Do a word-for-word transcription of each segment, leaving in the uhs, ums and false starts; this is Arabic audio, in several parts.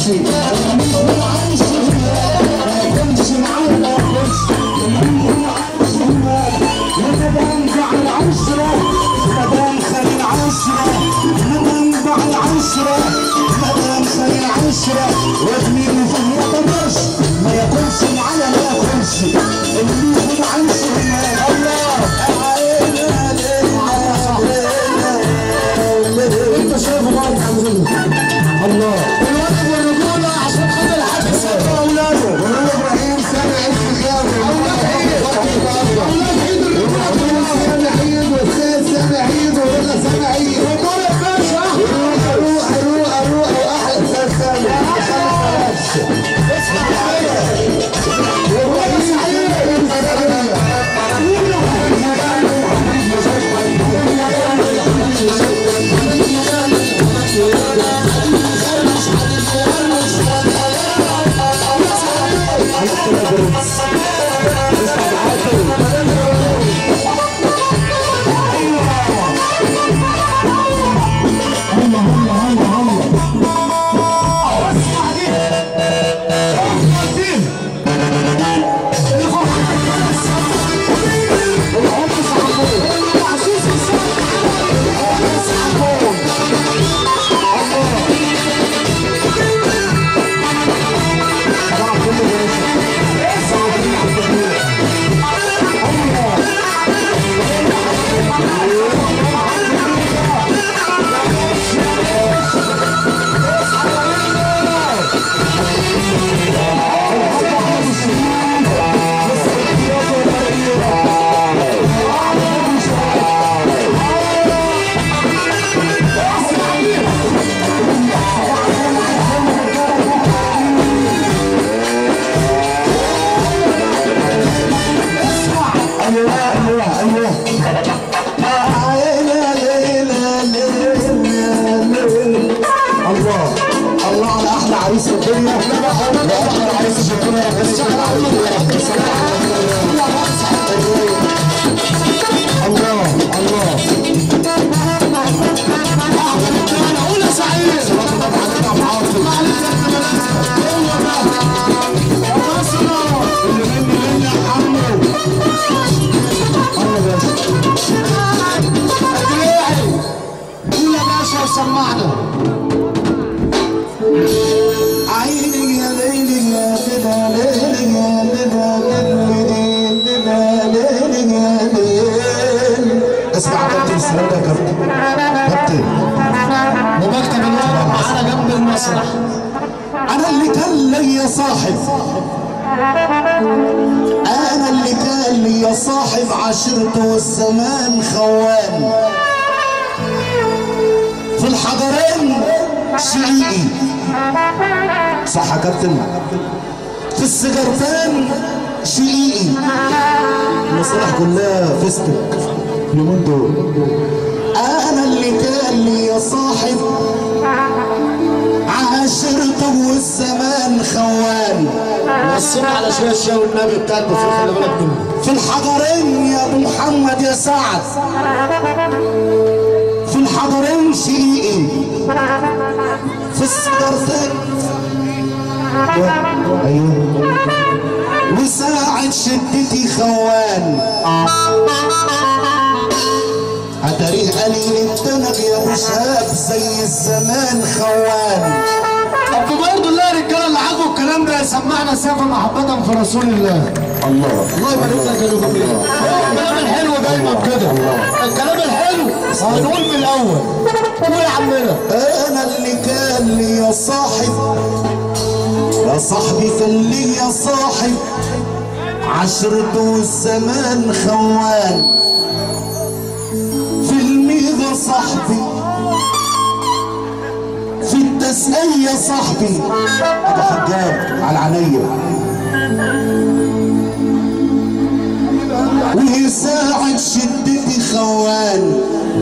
ياكلش اللي عايش هناك ما ياكلش معايا ما ياكلش اللي عايش هناك لمنبع العشرة مدام خلي العشرة لمنبع العشرة مدام خلي العشرة وزميلي في اليتمش ما ياكلش معايا ما ياكلش اللي عايش هناك الله انت شايفه بقى عاملين الله الواجب والرجوله عشان خاطر الحاج سامع اولاده وهو ابراهيم سامع الخيام اولاد عيد سامع عيد والخال سامع عيد ولا سامع عيد رجوله يا باشا اروح اروح اروح واحلى استاذ سامع اسمع معايا أنا اللي كان لي صاحب أنا اللي كان لي صاحب عشرته والزمان خوان في الحضرين شقيقي صح يا كابتن في السجرتين شقيقي المصالح كلها فيستك اليومين دول أنا اللي كان لي صاحب عاشرته والزمان خوان وصينا على شويه الشاي والنبي بتاع البخور خلي بالك منه في الحضرين يا ابو محمد يا سعد في الحضرين شقيقي في السجرتين ايوه وساعة شدتي خوان اتاريه قليل الدنب يا ابو شهاب زي الزمان خوان. طب برضه الله يا رجاله اللي عاجبه الكلام ده يسمعنا سيف محبة في رسول الله. الله الله يبارك لك يا نجوم. الكلام الحلو دايما كده الكلام الحلو هنقول من الاول. قول يا عمنا. انا اللي كان لي يا صاحب يا صاحبي كان لي يا صاحب عشرته والزمان خوان في الميضة صاحبي في التسقية صاحبي ابو حجاج على عينيا ويساعد شدتي خوان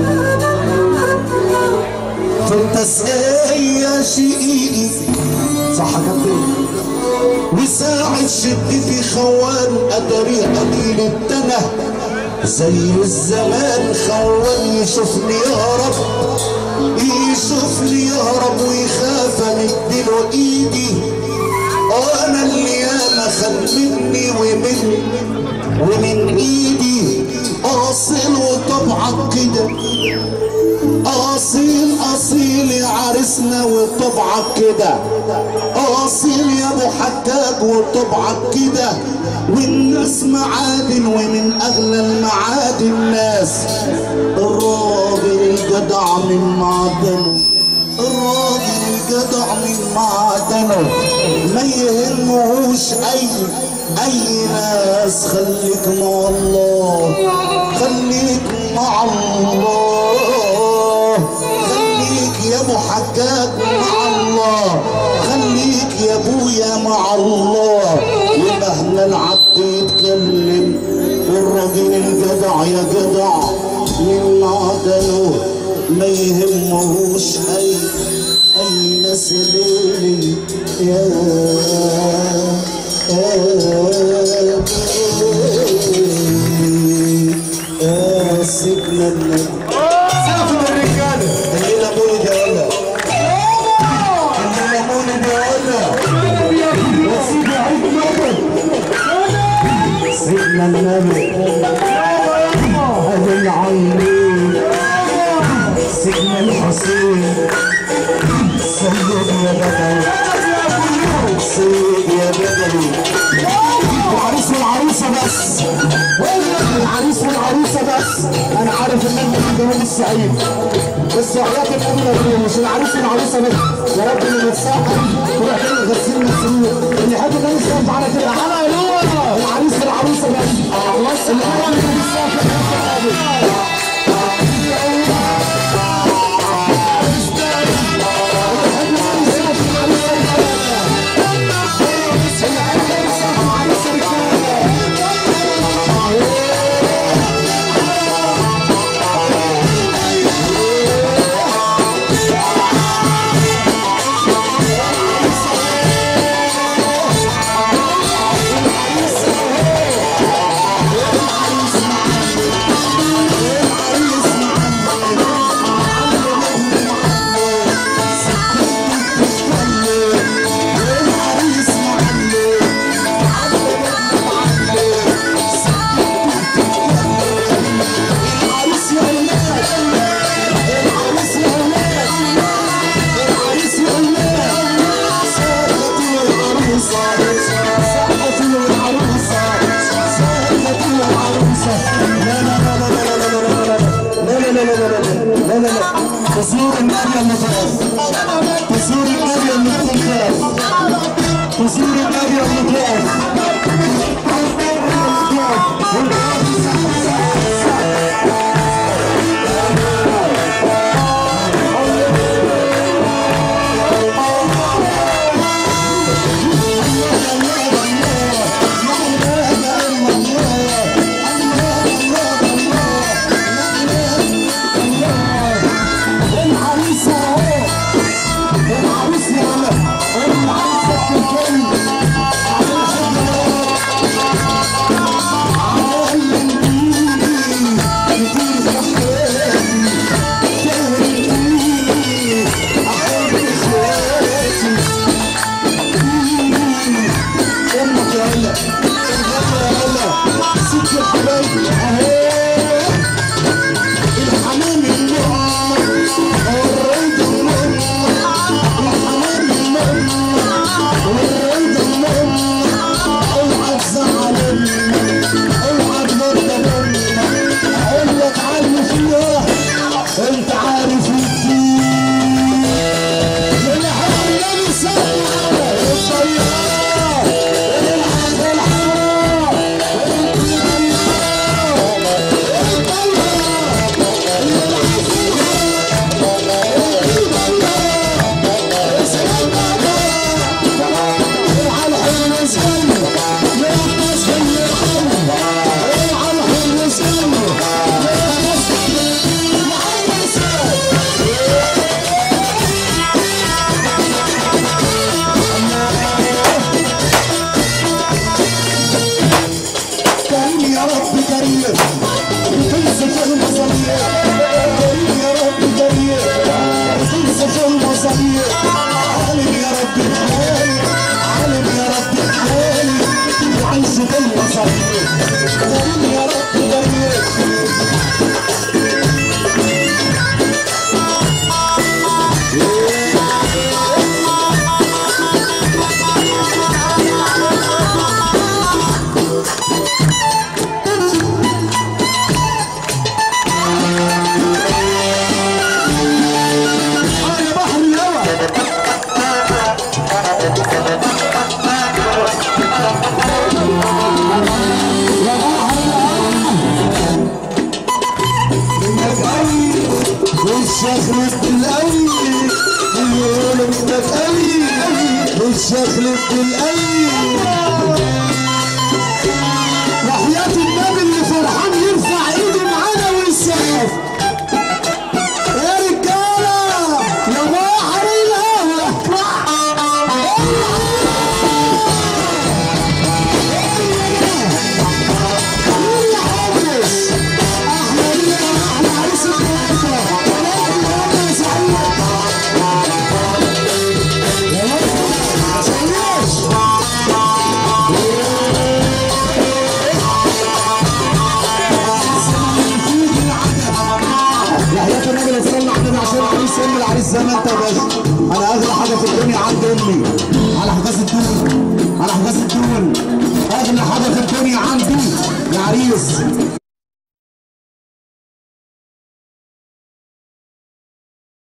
في التسقية شقيقي صح يا كابتن وساعد شدتي خوان اتاريه قليل التنه زي الزمان خوان يشوفني يا رب يشوفني يا رب ويخاف وامدله ايدي، انا اللي ياما خد مني ومن ومن ايدي اصيل وطبعك كده، اصيل اصيل يا عريسنا وطبعك كده، اصيل يا ابو حجاج وطبعك كده، والناس معادن ومن اغلى المعادن الناس، الراجل الجدع من معدنه، الراجل الجدع من معدنه ما يهمهوش اي اي ناس. خليك مع الله، خليك مع الله، خليك يا ابو حجاج مع الله، خليك يا ابويا مع الله. ومهما العبد يتكلم والراجل الجدع يا جدع من معدنه ما يهمهوش اي اي ناس ليلي يا يا سيدنا النبي. سافر الرجاله الليله مولد يا ولا، الليله مولد يا ولا، وسيدي عيد مولد سيدنا النبي ابو العينين سيدنا الحسين سيد يا بدوي، سيد يا بدوي. العريس والعروسه بس، العريس والعروسه بس. انا عارف ان انت من جنوب الصعيد بس وحياه النبي مش العريس والعروسه بس. يا رب اللي يتساقط تروح تعمل غسيل من السرور، اللي يحب النبي يسقط على كده العريس والعروسه بس. خلاص اللي هو اللي يتساقط تصوير النبي المطاف، تصوير النبي المطاف، تصوير النبي المطاف. بنتك قوي والشخلف بالقوي. وحياة النبي اللي فرحان يرفع ايده معانا ويسقف. يا رجاله يا بحر القهوه ام العريس زي ما انت يا باشا. انا اغلى حاجه في الدنيا عند امي على حجاز الدول، على حجاز الدول اغلى حاجه في الدنيا عندي يا عريس.